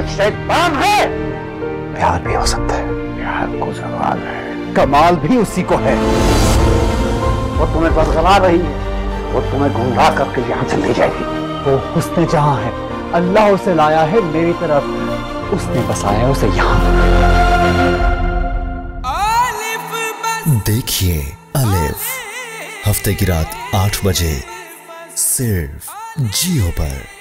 शैतान है। प्यार भी हो सकता है, प्यार को जवाल है, कमाल भी उसी को है। वो तुम्हें बरगला रही है, वो तुम्हें गुमराह करके यहाँ से ले जाएगी। वो हुस्न जहां है, अल्लाह उसे लाया है मेरी तरफ, उसने बसाया है उसे यहाँ। देखिए अलिफ, हफ्ते की रात 8 बजे सिर्फ जियो पर।